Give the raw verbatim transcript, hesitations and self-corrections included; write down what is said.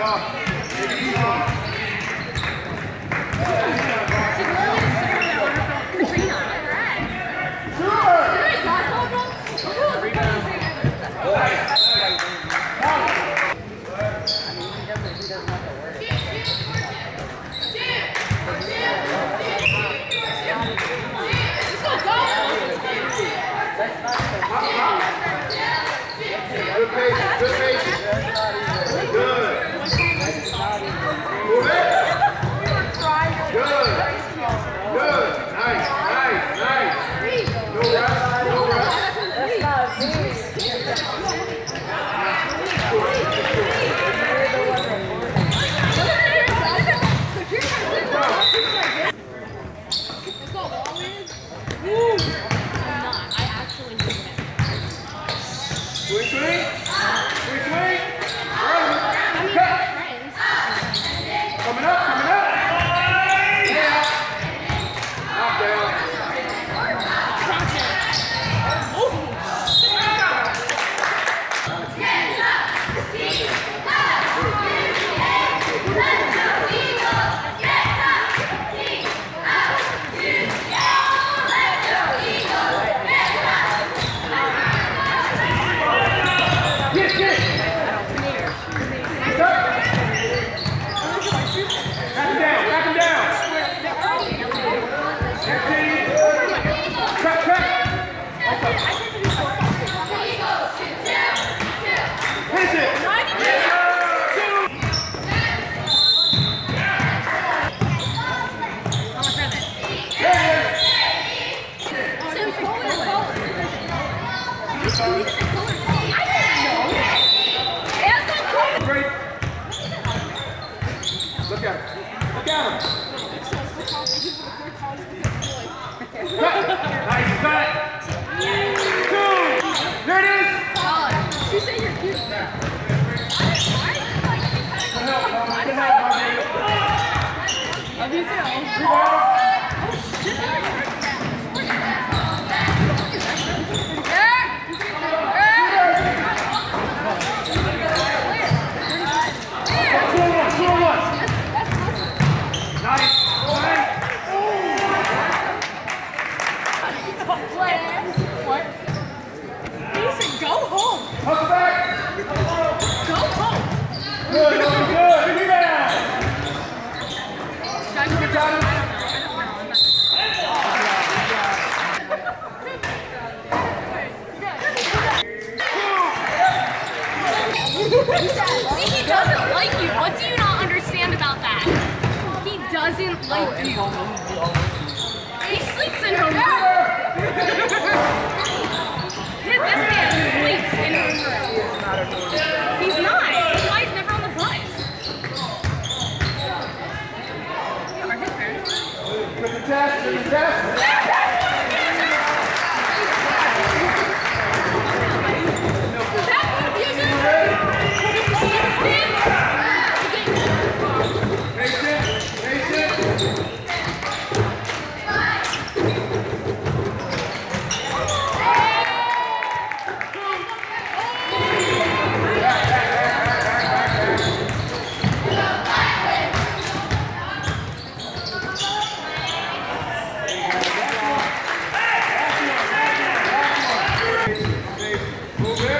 Good patience, good patience. Good. Move it. Good. Good. Nice, nice, nice. No rush, no rush. That's not me. Swing, swing. Swing, swing. Coming up, coming up. Yeah. Knock down. Look at him. Look at him. Nice cut. Two. There it is. You say you're cute. Good help, Mom. Good help, Mom. Love you too. Hustle back! Go home! Good, good, good! Rebound! Should I Good job! See, he doesn't like you. What do you not understand about that? He doesn't like you. He sleeps in homeroom. This man sleeps in homeroom. He's not. His wife's never on the bus. Are his parents? Good to test, good to test. Patient, patient. Move it.